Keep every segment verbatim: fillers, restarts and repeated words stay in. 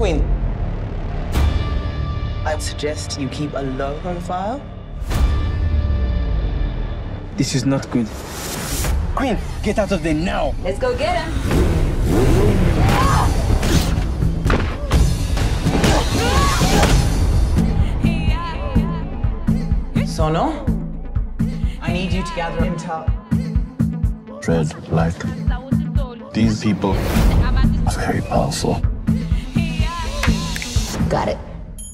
Queen, I suggest you keep a low profile. This is not good. Queen, get out of there now! Let's go get him! Sono, I need you to gather intel. Red light. These people are very powerful. Got it.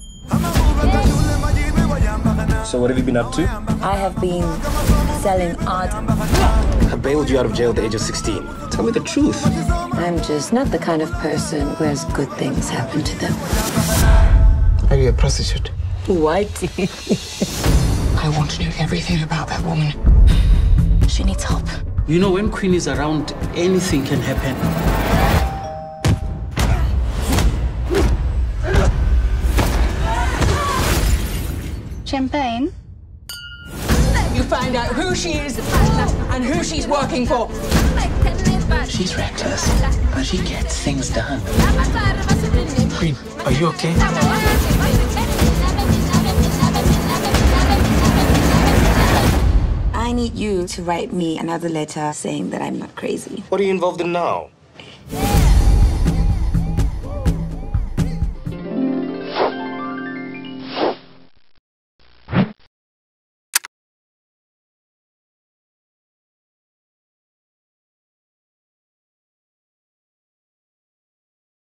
So what have you been up to? I have been selling art. I bailed you out of jail at the age of sixteen. Tell me the truth. I'm just not the kind of person who has good things happen to them. Are you a prostitute? What? I want to know everything about that woman. She needs help. You know, when Queen is around, anything can happen. Champagne? You find out who she is and who she's working for. She's reckless, but she gets things done. Queen, are you okay? I need you to write me another letter saying that I'm not crazy. What are you involved in now?